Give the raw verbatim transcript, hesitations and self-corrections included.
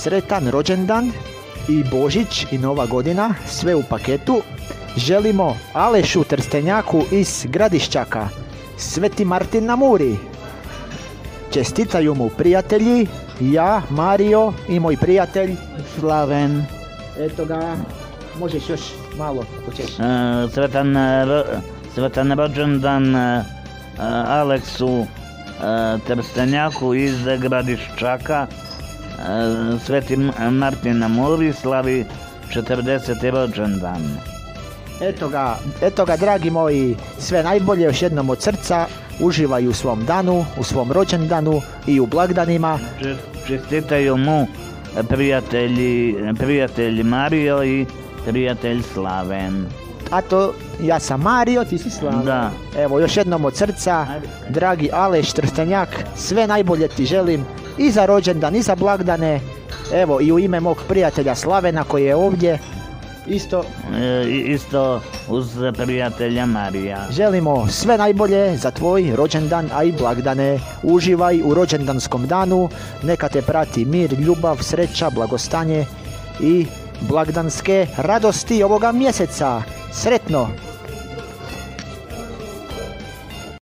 sretan rođendan i Božić i Nova godina, sve u paketu. Želimo Alešu Trstenjaku iz Gradišćaka, Sveti Martin na Muri. Čestitaju mu prijatelji, ja, Mario i moj prijatelj Slaven. Eto ga, možeš još malo ako ćeš. E, sretan, ro, sretan rođendan e, Aleksu e, Trstenjaku iz Gradišćaka. E, Sveti Martin na Muri slavi četrdeseti rođendan. Eto ga, eto ga dragi moji, sve najbolje još jednom od srca. Uživaju u svom danu, u svom rođendanu i u blagdanima. Čestitaju mu prijatelji, prijatelj Mario i prijatelj Slaven. A to, ja sam Mario, ti si Slaven. Da. Evo, još jednom od srca, dragi Aleš Trstenjak, sve najbolje ti želim i za rođendan i za blagdane. Evo, i u ime mog prijatelja Slavena koji je ovdje. Isto, e, isto uz prijatelja Marija. Želimo sve najbolje za tvoj rođendan, a i blagdane. Uživaj u rođendanskom danu, neka te prati mir, ljubav, sreća, blagostanje i blagdanske radosti ovoga mjeseca. Sretno!